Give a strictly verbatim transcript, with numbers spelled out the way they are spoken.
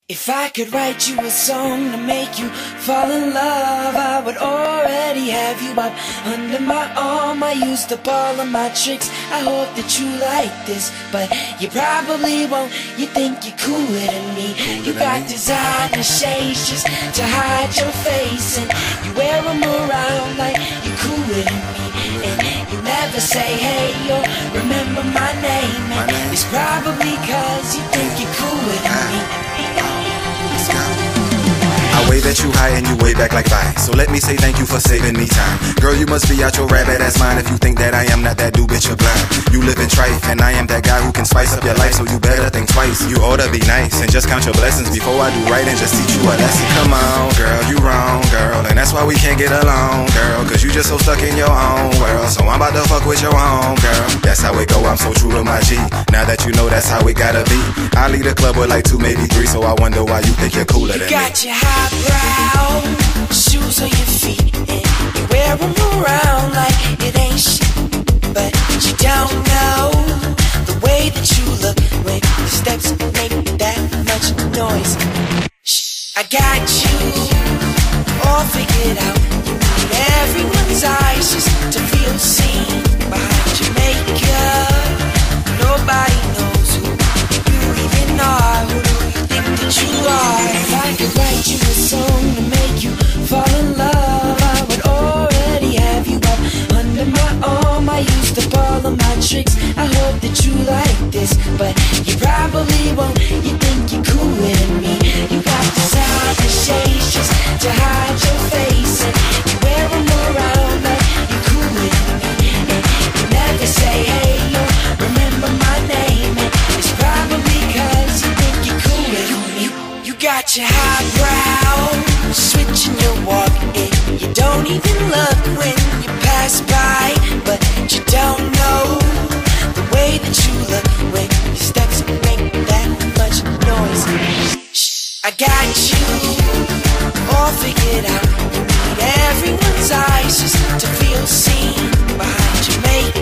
If I could write you a song to make you fall in love, I would already have you up under my arm. I used up all of my tricks, I hope that you like this, but you probably won't. You think you're cooler than me. You got designer shades just to hide your face, and you wear them around like you're cooler than me. And you never say hey or remember my name, and it's probably cause you think you're cooler than me. I wave at you high and you wave back like fine. So let me say thank you for saving me time. Girl, you must be out your rabbit ass mind if you think that I am not that dude, bitch, you're blind. You live in trife and I am that guy who can spice up your life, so you better think twice. You ought to be nice and just count your blessings before I do right and just teach you a lesson. Come on, girl, you wrong, girl, and that's why we can't get along, girl, cause you just so stuck in your own world. So I'm about to fuck with your home, girl. That's how it go, I'm so true to my G. Now that you know that's how it gotta be. I lead the club with like two, maybe three, so I wonder why you think you're cooler than me. Got your highbrow shoes on your feet, and you wear them around like it ain't shit, but you don't know the way that you look when your steps make that much noise. Shh, I got you all figured out. You need everyone's eyes just to feel seen behind your makeup. Nobody knows who you even are. Who do you think that you are? If I could write you a song to make you fall in love, I would already have you up under my arm. I used up all of my tricks, I hope that you like this, but you probably won't. You think you're cooler than me. You got designer shades just to hide your face, and you wear them around like you're cooler than me. And you never say hey or remember my name, and it's probably cause you think you're cooler than me. You got your highbrow switching your walk, and you don't even look when you pass by, but you don't know the way that you look when your steps make that much noise. Shh, I got you all figured out. You need everyone's eyes just to feel seen behind your makeup.